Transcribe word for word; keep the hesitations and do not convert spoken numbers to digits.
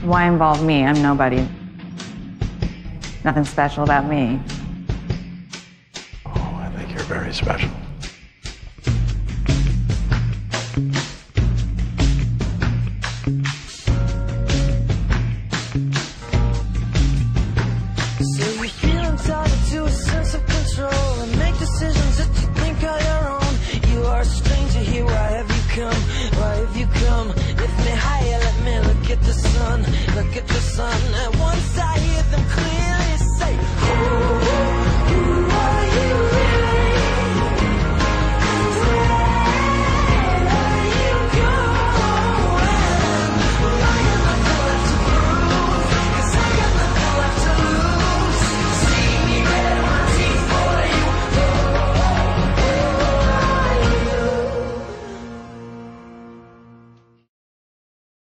Why involve me? I'm nobody. Nothing special about me. Oh, I think you're very special. So you feel entitled to a sense of control and make decisions that you think are your own. You are a stranger here, why have you come? Why have you come? Lift me higher, let me look at the sun. Look at the sun at one.